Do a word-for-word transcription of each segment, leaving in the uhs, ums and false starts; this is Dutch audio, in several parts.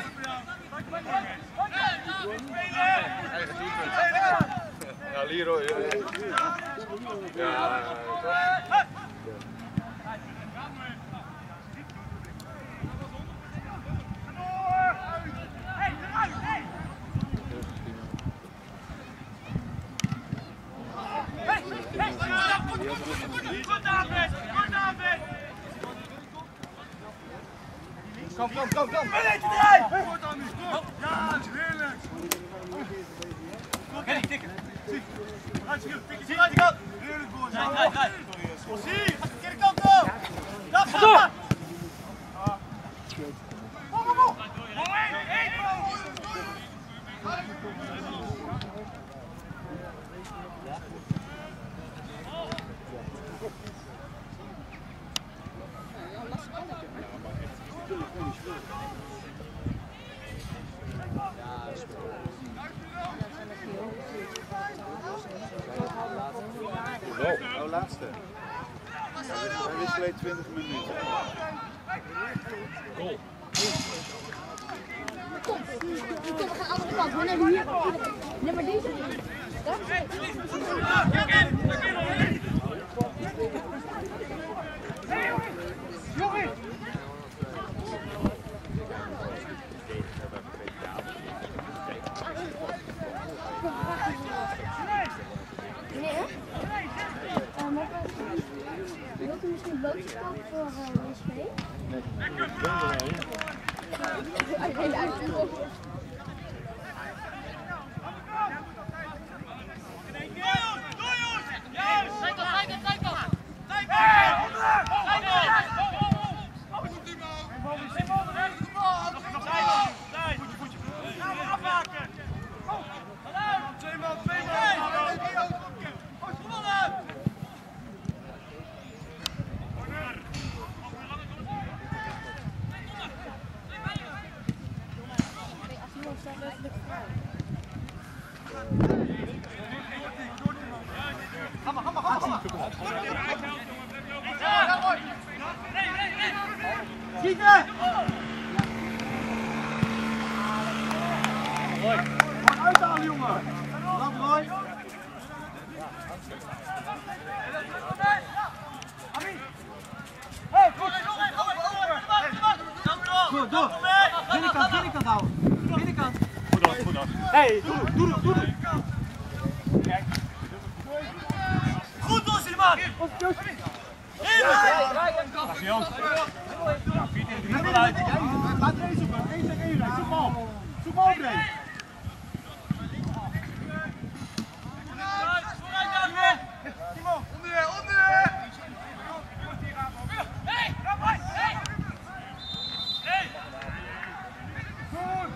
Ja, Leroy. Ja, Kom, kom, kom, kom! Ja, heerlijk! Oké, tikken. Zie, laat je kant! Heerlijk, boy! Zie, gaat de verkeerde kant op! Ja, ga door! Kom, kom, kom! Oh, laatste. Hij wisselen twintig minuten. Goal. Kom, we gaan aan de andere kant. We nemen hier. Nee, maar deze niet. Jongen! Wilt u misschien boodschap voor W S V? Nee, ik ben er wel. Hele uitvoering. Schieten! Roy. Uithalen, jongen! Laat Roy! Hey, goed! Goed, door! Binnenkant, binnenkant houden! Binnenkant! Goed af, goed af! Hey, doe het, doe het, doe het! Kijk! Goed door, Silman! Dag Joost! Ja, Pieter, die er uit! Laat er één zoeken, één tegen één rijden, zoek maar op! Zoek maar op, Reen! Timo, onder, onder! Hey! Hey! Hey! Goed!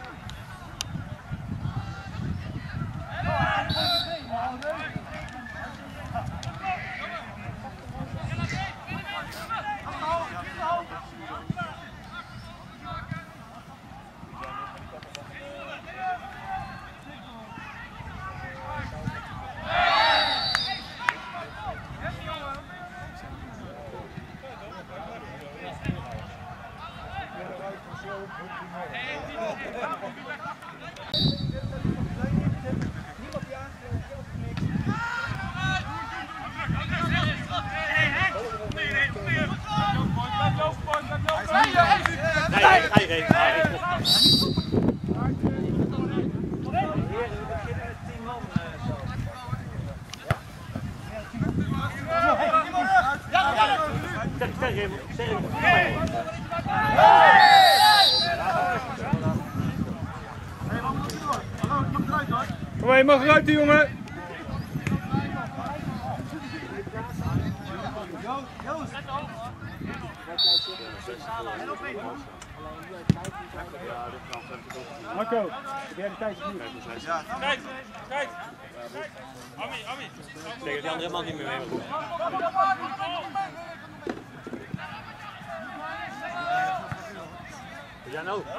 Kom maar, je mag eruit, jongen! Joost! Marco, heb jij de tijd of niet? Ja. Kijk, kijk! Ami, Ami! Ik denk dat die andere man niet meer mee wil doen. Jan ook.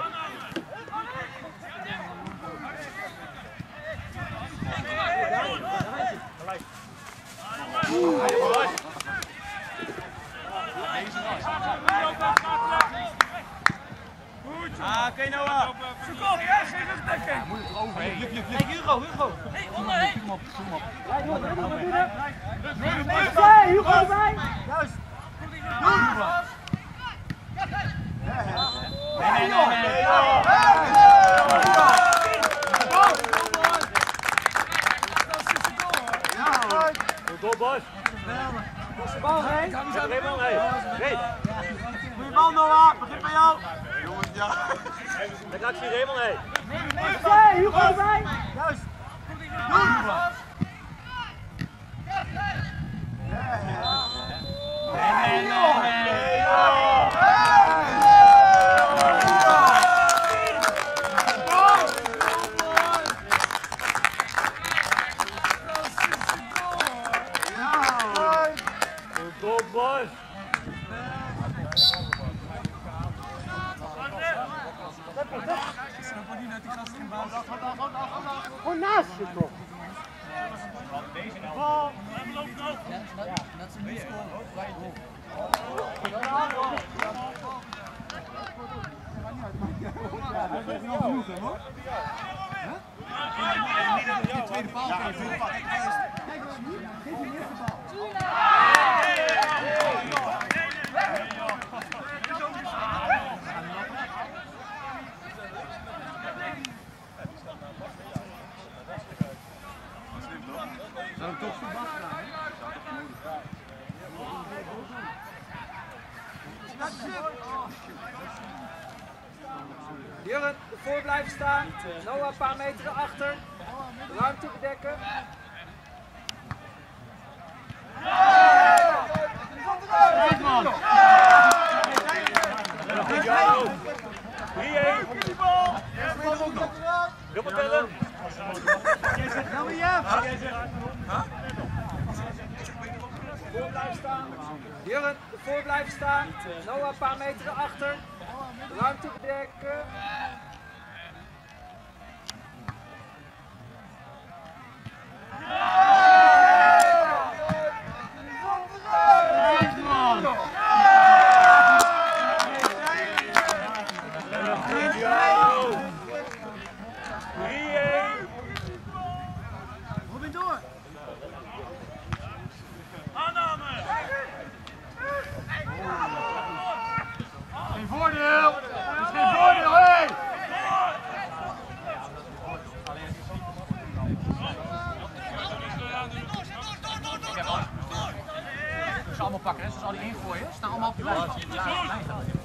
Goed! Ah, oké okay, Noah. Zoek op, ja, geen rugdekking. Moet het eroverheen. Kijk, Hugo, Hugo. Hé, hey, onder, hé. Kom op, kom op. Ja, doe het, doe het, doe het. Nee, Hugo erbij. Juist. Doe het. Nee, nee, nee, nee. Goed, Bos. Pas de bal heen. Geen bal heen. Nee. Goeie bal, Noah. Begin bij jou. Jongens, ja. Dan gaat hij helemaal heen. Nee, Hugo erbij. Juist. Doe het. Nee, nee, nee. Goed, Bos. Gewoon naast je toch? Bal. Dat is een nieuw score. De tweede paal. Ja, de tweede paal. Kijk, geef die eerste bal. Zou hem toch verwacht gaan, hè? Jurgen, ervoor blijven staan. Noah een paar meter erachter. Ruimte bedekken. Kijk, man! drie één. Dubbel tellen. Nou, ja! Voor blijven staan. Jurgen, ervoor blijven staan. Noah een paar meter erachter. Ruimte bedekken. Robin door! Aanname! Geen voordeel! Het is geen voordeel, hé! Ze allemaal pakken, hè? Ze zal die ingooien. Ze staan allemaal op je lijn.